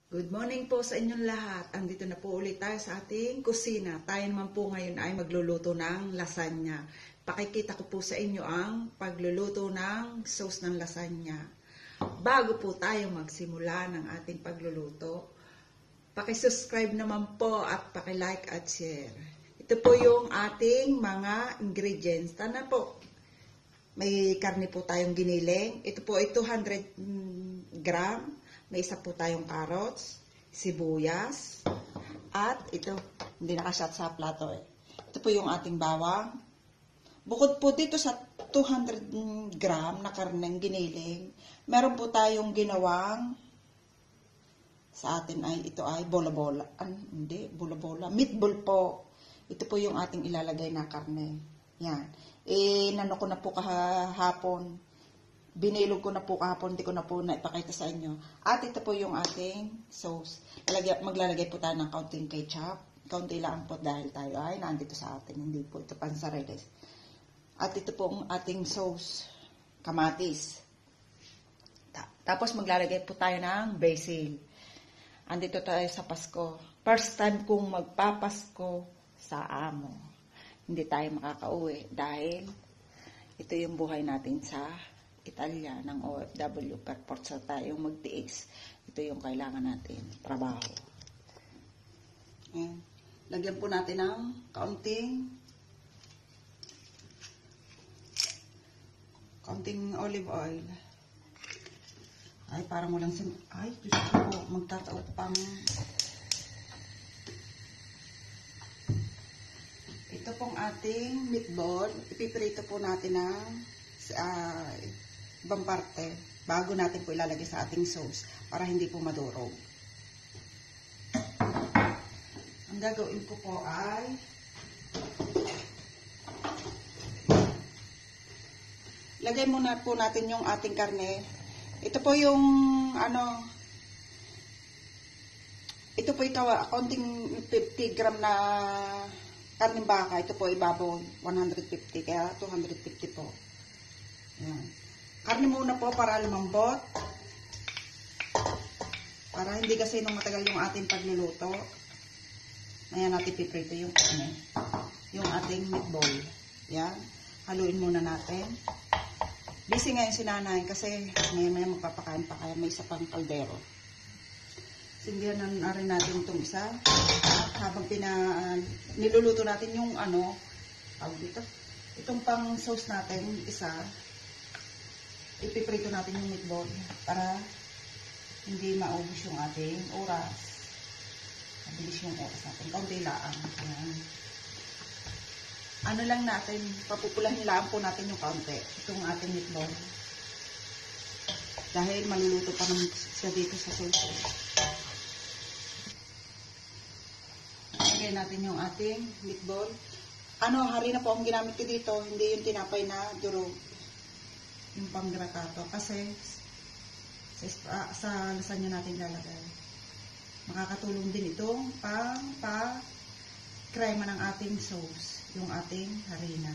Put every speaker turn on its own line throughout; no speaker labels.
Good morning po sa inyong lahat. Andito na po ulit tayo sa ating kusina. Tayo naman po ngayon ay magluluto ng lasagna. Pakikita ko po sa inyo ang pagluluto ng sauce ng lasagna. Bago po tayo magsimula ng ating pagluluto, pakisubscribe naman po at pakilike at share. Ito po yung ating mga ingredients. Tana po, may karne po tayong giniling. Ito po ay 200 gram. May isa po tayong carrots, sibuyas, at ito, hindi nakashot sa plato eh. Ito po yung ating bawang. Bukod po dito sa 200 gram na karneng giniling, meron po tayong ginawang, sa atin ay, ito ay bola-bola. Hindi, bola-bola. Meatball po. Ito po yung ating ilalagay na karne. Yan. Nano ko na po kahapon. Binilog ko na po kahapon, hindi ko na po naipakita sa inyo. At ito po yung ating sauce. Maglalagay po tayo ng kaunting ketchup. Kaunti lang po dahil tayo ay nandito sa atin. Hindi po ito pansariles. At ito po ang ating sauce. Kamatis. Tapos maglalagay po tayo ng basil. Andito tayo sa Pasko. First time kong magpapasko sa amo. Hindi tayo makakauwi dahil ito yung buhay natin sa Italia ng OFW, perport sa tayong magtiis. Ito yung kailangan natin, trabaho. Ayan. Lagyan po natin ng kaunting olive oil. Ay, parang walang ay, gusto ko magtataot pang. Ito pong ating meatball. Ipiprito po natin ng ibang parte bago natin po ilalagay sa ating sauce para hindi po madurog. Ang gagawin ko po ay lagay muna po natin yung ating karne. Ito po yung ito po konting 50 gram na karneng baka. Ito po ibabaw 150 kaya 250 po. Yan. Karne muna po para lumambot. Para hindi kasi nung matagal yung ating pagluluto. Ayan natin piprito yung karne. Yung ating meatball. Yan. Haluin muna natin. Busy ngayon si nanay kasi maya magpapakain pa kaya may isa pang kaldero. Sindihan na rin natin itong isa. At habang niluluto natin yung dito. Itong pang sauce natin, isa. Ipiprito natin yung meatball para hindi maubos yung ating oras. Mabilis yung oras natin. Kaunti lang. Ano lang natin, papupulahin lang po natin yung kaunti. Itong ating meatball. Dahil maluluto pa naman siya dito sa sauce. Lagay natin yung ating meatball. Harina po ang ginamit ko dito. Hindi yung tinapay na durog. Yung panggratato kasi sa lasagna natin lalagay. Makakatulong din itong krema ng ating sauce, yung ating harina.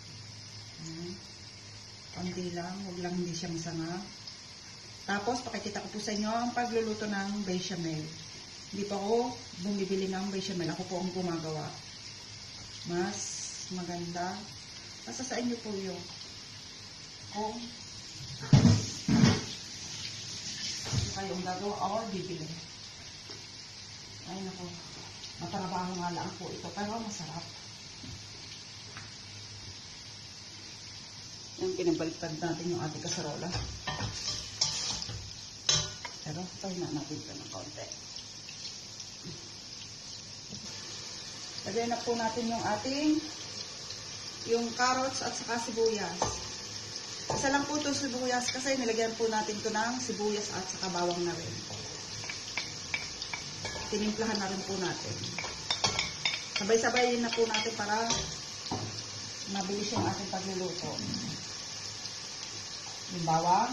Konti lang, huwag lang hindi siya masanga. Tapos pakikita ko po sa inyo ang pagluluto ng bechamel. Hindi pa ako bumibili ng bechamel, ako po ang gumagawa. Mas maganda. Basta sa inyo po yun. Kung kayong gagawa or bibili. Ay nako, matrabaho nga lang po ito pero masarap. Yung pinabaliktad natin yung ating kasarola. Pero tayo na natin ito ng konti. Lagay na po natin yung carrots at saka sibuyas. Isa lang po itong sibuyas kasi nilagyan po natin ito ng sibuyas at saka bawang na rin. Tinimplahan na rin po natin. Sabay-sabayin na po natin para mabilis yung ating pagluluto. Yung bawang.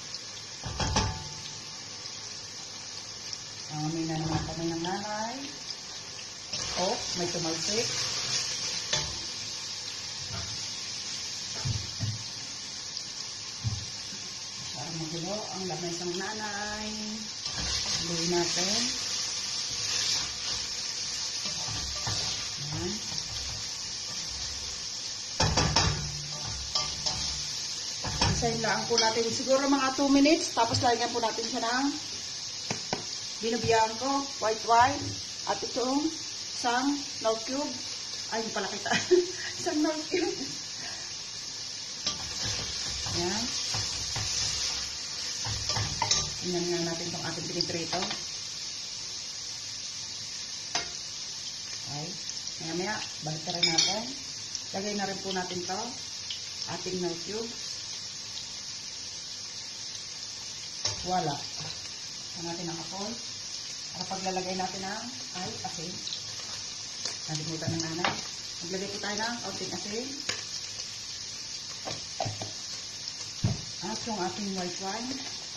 May na naman kami ng nanay. May tumalsik. Magulo ang lamay ng nanay. Haluin natin. Ayan. Isayin lang po natin. Siguro mga 2 minutes. Tapos lagyan po natin siya ng binubiyaan ko. White wine. At itong isang Knorr cube. Ay, hindi pala kita. Isang Knorr cube. Ayan. Tingnan nga natin itong ating piniprito. Okay. Maya-maya, balik na rin natin. Lagay na rin po natin to ating Knorr cube. Wala. Ang natin ang apoy. Para paglalagay natin ng asin. Nalimutan ng nanay. Maglagay po tayo ng kaunting asin. At yung ating white wine.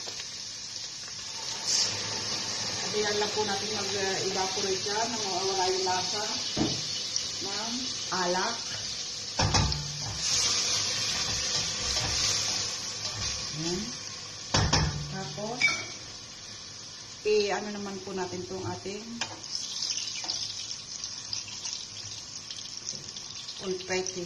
Abihan lang po natin mag-evaporate yan nang mawawala yung lasa ng alak. Ayan. Tapos, ano naman po natin itong ating pulpete.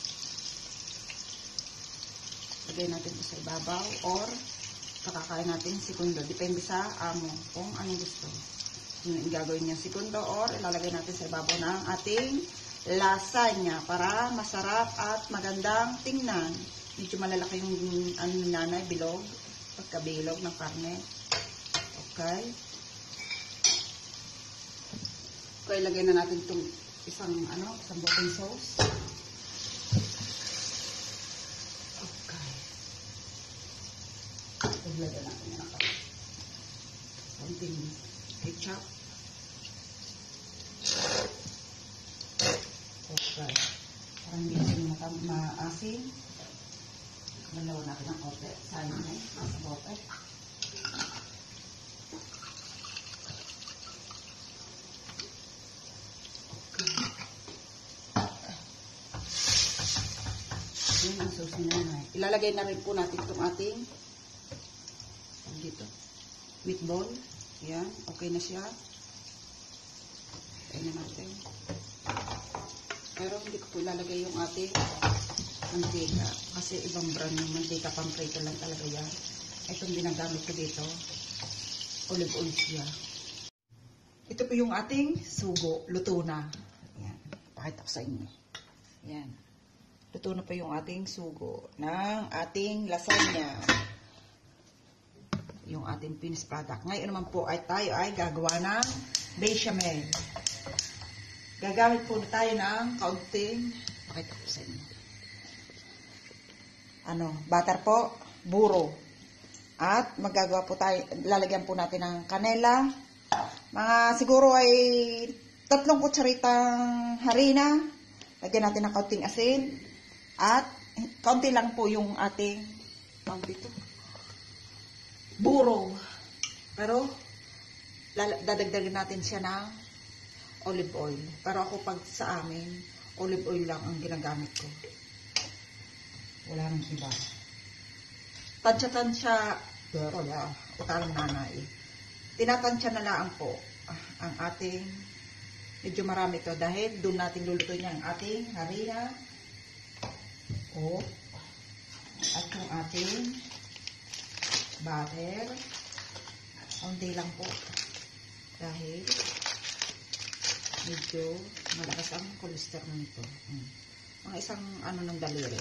Lagay natin ito sa ibabaw or kakakain natin segundo. Depende sa amo kung anong gusto. Gagawin niya segundo or ilalagay natin sa ibabaw ng ating lasagna para masarap at magandang tingnan. Medyo malalaki yung nanay, bilog. Pagkabilog ng karne. Okay. Okay, lagay na natin itong isang boteng sauce. Okay. Lagyan natin yan ako. Konting ketchup. Okay. Parang hindi siya maasin. Nalawa natin ang kote. Sayang na sa bote. Yun ang sauce na yan. Ilalagay na rin po natin itong ating dito meatball. Yan. Okay na siya. Ayan na natin. Pero hindi ko po ilalagay yung ating mantika. Kasi ibang brand yung mantika. Pang-prito lang talaga yan. Itong ginagamit ko dito. Olive oil siya. Ito po yung ating sugo. Luto na. Ayan. Pakita ko sa inyo. Ayan. Luto na po yung ating sugo ng ating lasagna. Yung ating finished product. Ngayon naman po ay tayo ay gagawa ng bechamel. Gagamit po tayo ng kaunting, pakita ko sa inyo. Butter po, buro. At magagawa po tayo, lalagyan po natin ng kanela. Mga siguro ay 3 kutsaritang harina. Lagyan natin ng kaunting asin. At kaunti lang po yung ating buro. Pero dadagdagan natin siya ng olive oil. Pero ako pag sa amin, olive oil lang ang ginagamit ko. Wala nang iba. Tansya-tansya, pero utarang nanay. Tinatansya na lang po ang ating, medyo marami to dahil doon natin lulutuin ang ating harina. At yung ating butter. Onti lang po. Dahil medyo malakas ang cholesterol nito. Mga isang ng daliri.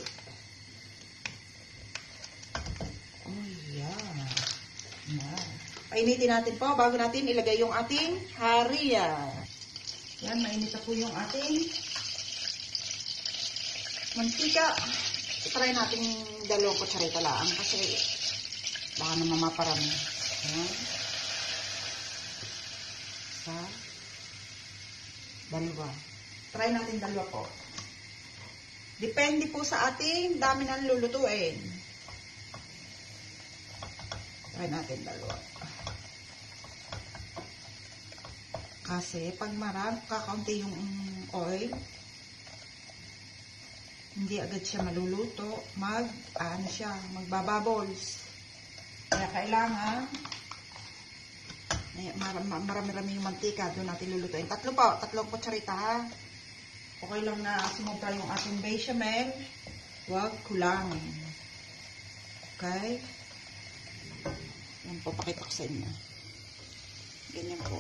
Oh yeah. Painitin natin po bago natin ilagay yung ating harina. Yan, mainit na po yung ating mantika. I-try natin 2 kutsarita lang kasi baka naman maparami. Ayan. Sa 2. Try natin 2 po. Depende po sa ating dami ng lulutuin. Try natin 2. Kasi pag kakaunti yung oil, hindi agad siya maluluto, magbabubbles. Kaya kailangan Marami-rami yung mantika. Doon natin lulutuin. Tatlong kutsarita ha. Okay lang na sumobra yung ating bechamel. Huwag kulangin. Okay? Yan po, pakita ko sa inyo. Ganyan po.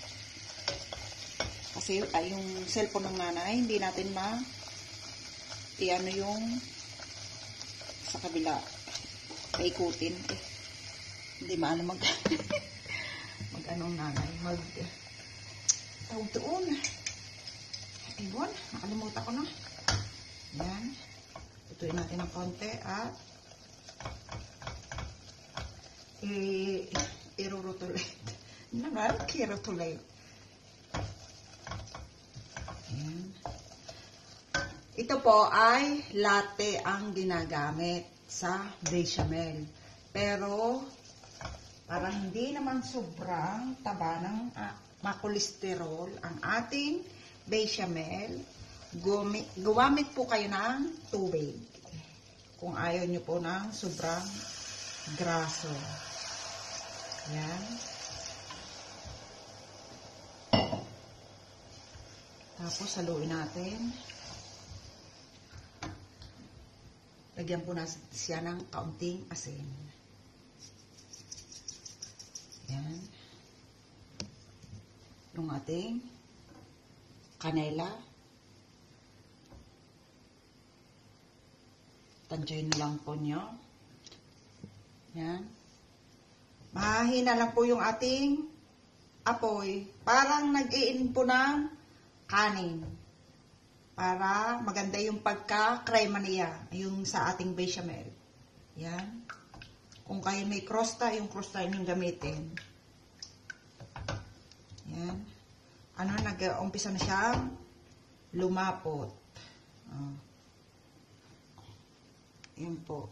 Kasi yung cellphone ng nanay, hindi natin i-ano yung sa kabila. Paikutin. Hindi maano mag-anong nanay. Tawag doon. Ayun, nakalimutan ko na. Yan. Tutuin natin ng konti at irurutulate. Kirutulate. Yan. Ito po ay latte ang ginagamit sa bechamel. Pero, para hindi naman sobrang taba ng makolesterol ang ating bechamel, gumamit po kayo ng tubig. Kung ayaw nyo po ng sobrang graso. Yan. Tapos, haluin natin. Lagyan po natin siya ng kaunting asin. Yan. Yung ating kanela. Tansyahin lang po nyo. Yan. Mahina lang po yung ating apoy. Parang nag-iin po ng kanin. Para maganda yung pagka-crema niya. Yung sa ating bechamel. Yan. Kung kayo may krosta, yung krosta yung gamitin. Yan. Nag-umpisa na siyang lumapot. Yan po.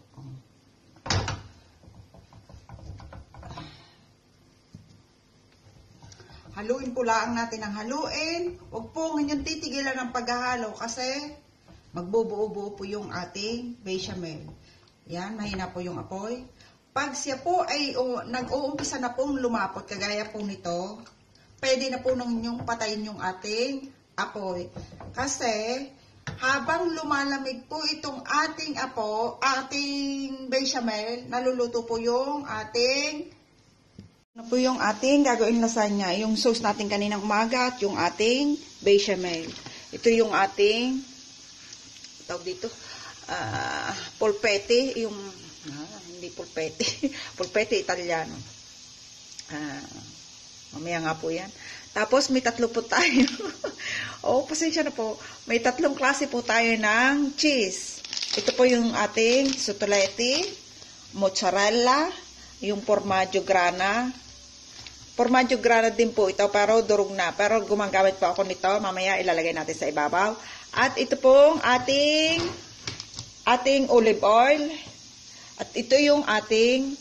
Haluin po lang natin ang haluin. Huwag po ngayon titigilan ng paghahalo kasi magbubuo-buo po yung ating bechamel. Yan, mahina po yung apoy. Pag siya po ay nag-uumpisa na pong lumapot, kagaya po nito, pwede na po ninyong patayin yung ating apoy. Kasi habang lumalamig po itong ating bechamel, naluluto po yung ating gagawin lasagna, yung sauce natin kaninang umaga at yung ating bechamel. Ito yung ating tawag dito, polpette, yung hindi polpette, polpette Italiano. Mamaya nga po yan. Tapos may tatlo po tayo. Pasensya na po. May tatlong klase po tayo ng cheese. Ito po yung ating sotolette, mozzarella, yung formaggio grana. Formaggio grana din po ito, pero durog na. Pero gumagamit po ako nito. Mamaya ilalagay natin sa ibabaw. At ito pong ating olive oil. At ito yung ating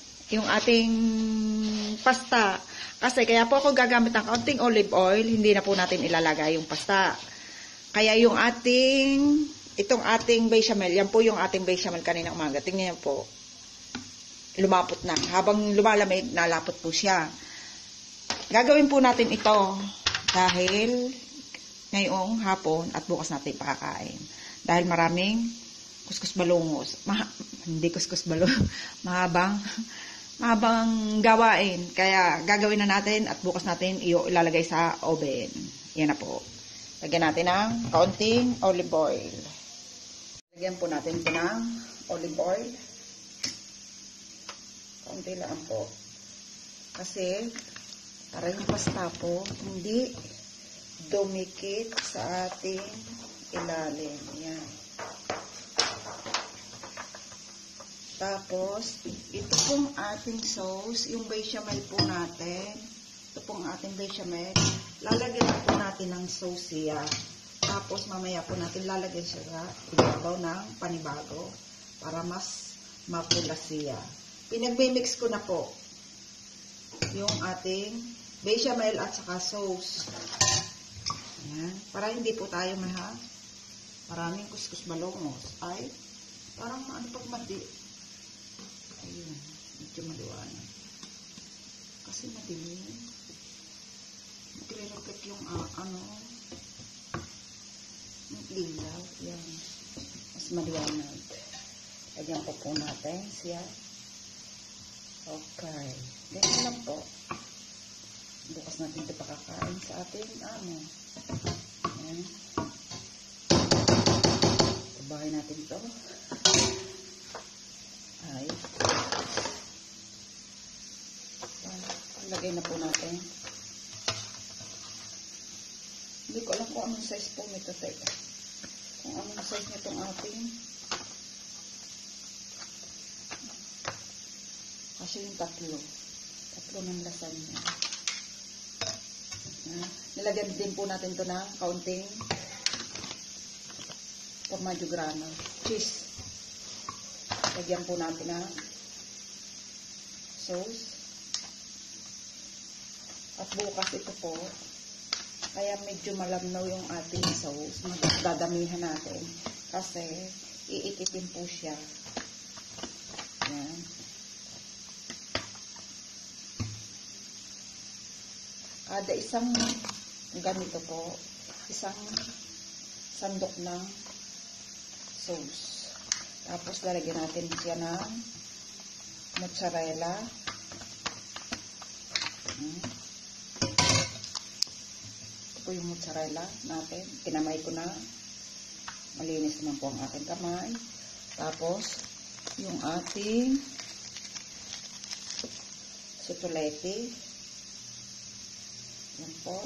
pasta. Kasi kaya po ako gagamit ng kaunting olive oil, hindi na po natin ilalagay yung pasta. Kaya yung itong ating bechamel, yan po yung ating bechamel kanina umaga. Tingnan po. Lumapot na. Habang lumalamig, nalapot po siya. Gagawin po natin ito dahil ngayong hapon at bukas natin pakakain. Dahil maraming kuskus balungos. Hindi kuskus balungos. Mahabang gawain. Kaya gagawin na natin at bukas natin ilalagay sa oven. Yan na po. Lagyan natin ng kaunting olive oil. Lagyan po natin ito ng olive oil. Kaunti lang po. Kasi para yung pasta po hindi dumikit sa ating ilalim. Yan. Tapos, ito pong ating sauce, yung bechamel po natin. Ito pong ating bechamel. Lalagyan po natin ng sauce siya. Tapos, mamaya po natin lalagyan siya sa ibabaw ng panibago para mas mapula siya. Pinagmimix ko na po yung ating bechamel at saka sauce. Ayan. Para hindi po tayo maraming kuskus balongos. Ay, parang pag madi. Ayun, medyo maliwanag. Kasi madilim. dumikit yung yung ilaw. Yan. Mas maliwanag. Lagyan po natin siya. Okay. Ganyan lang po. Bukas natin ito pakakain sa ating Ayan. Tabahin natin ito. Ay. Lagay na po natin. Hindi ko alam kung anong size po nito. Kung anong size nitong ating. Kasi yung tatlo ng lasagna. Nilagyan din po natin ito ng kaunting formaggio grana, cheese. Lagyan po natin ng sauce. At bukas ito po, kaya medyo malamnaw yung ating sauce. Dadamihan natin kasi iititin po siya. Yan. Kada isang ganito po, isang sandok ng sauce. Tapos lalagyan natin siya ng mozzarella. Ito po yung mozzarella natin. Kinamay ko na. Malinis naman po ang ating kamay. Tapos, yung ating sutulete. Yan po.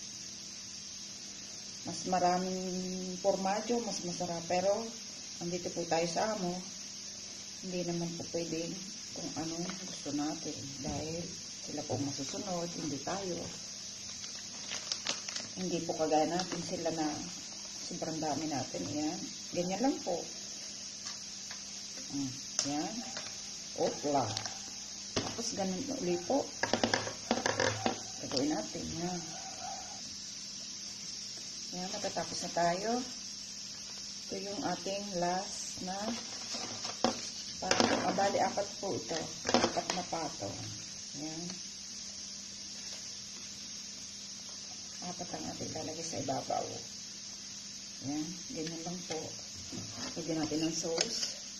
Mas maraming formaggio, mas masarap. Pero, andito po tayo sa amo. Hindi naman po pwedeng kung ano gusto natin. Dahil sila po masusunod, hindi tayo. Hindi po kagaya natin sila na sobrang dami natin. Yan. Ganyan lang po. Yan. Opla. Tapos ganun ulit po. Gagawin natin. Yan. Yan. Matatapos na tayo. Ito yung ating last na patong. Bali, 4 po ito. 4 na patong. Yan. 4 ang ating lalagay sa ibabaw. Yan. Ganyan lang po. Lagyan natin ng sauce.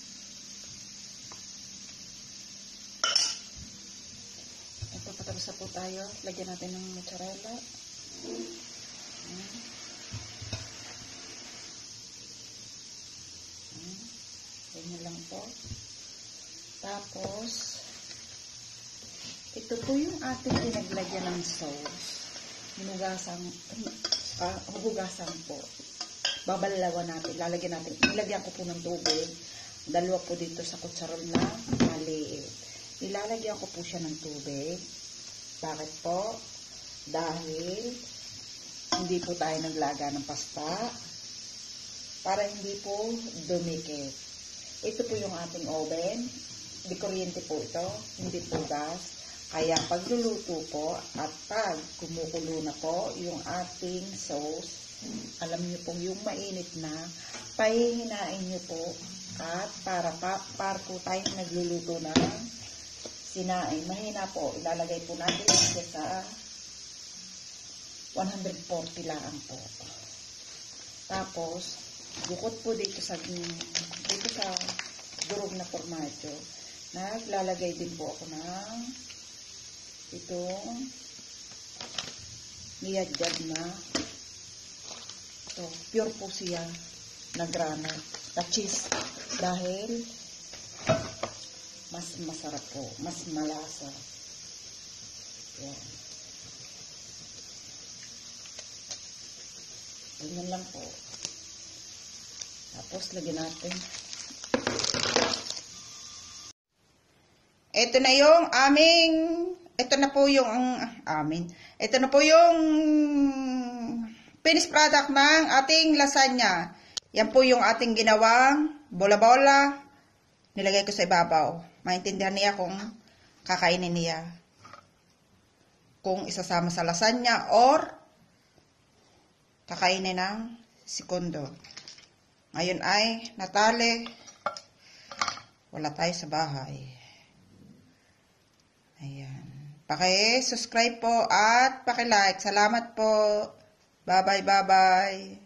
Ito, patapos na po tayo. Lagyan natin ng mozzarella. Yan. Ganyan lang po. Tapos, ito po yung ating pinaglagyan ng sauce. Hugasan po. Babalawan natin. Lalagyan natin. Nilagyan ko po ng tubig. 2 po dito sa kutsarol na maliit. Ilalagyan ko po siya ng tubig. Bakit po? Dahil hindi po tayo naglaga ng pasta. Para hindi po dumikit. Ito po yung ating oven. Di kuryente po ito. Hindi po gas. Kaya pagluluto po at pag kumukulo na po yung ating sauce, alam niyo po yung mainit na, pahihinain niyo po at para po tayong nagluluto ng sinaing. Mahina po, ilalagay po natin siya sa 140 lang po. Tapos, bukod po dito sa durog na formaggio, naglalagay din po ako ng itong niyadjad na ito, pure po siya na grana, na cheese, dahil mas masarap po, mas malasa. Yan. Ganyan lang po. Tapos lagyan natin. Ito na yung ito na po yung ito na po yung finished product ng ating lasagna. Yan po yung ating ginawang bola-bola. Nilagay ko sa ibabaw. Maintindihan niya kung kakainin niya. Kung isasama sa lasagna or kakainin ng segundo. Ngayon ay Natale. Wala tayo sa bahay. Ayan. Paki-subscribe po at paki-like. Salamat po. Bye-bye, bye-bye.